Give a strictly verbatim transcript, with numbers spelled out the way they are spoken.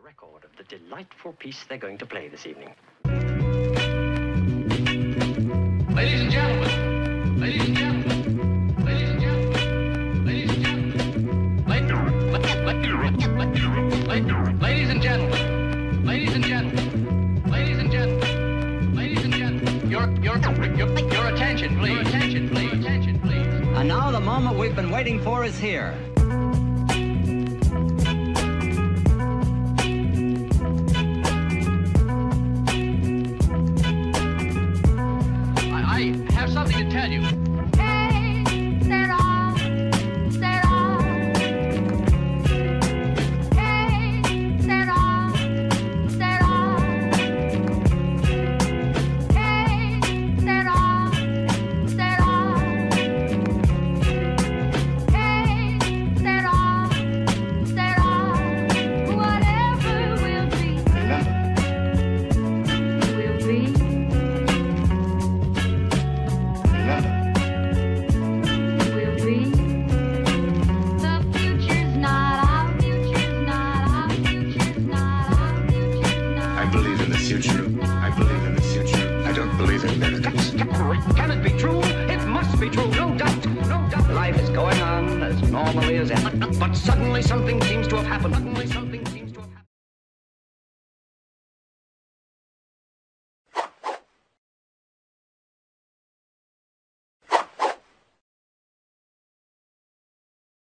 record of the delightful piece they're going to play this evening. Ladies and gentlemen, ladies and gentlemen, ladies and gentlemen, ladies and gentlemen, ladies and gentlemen, ladies and gentlemen, ladies and gentlemen, ladies and gentlemen, your your your your attention, please, attention, please, attention, please. And now the moment we've been waiting for is here. I have something to tell you. Hey, set off, set off. Hey, set off, set off. Hey, set off, set off. Hey, set off, set off. Whatever will be, will be. Can it be true? It must be true, no doubt, no doubt. Life is going on as normally as ever. But suddenly something seems to have happened. Suddenly something seems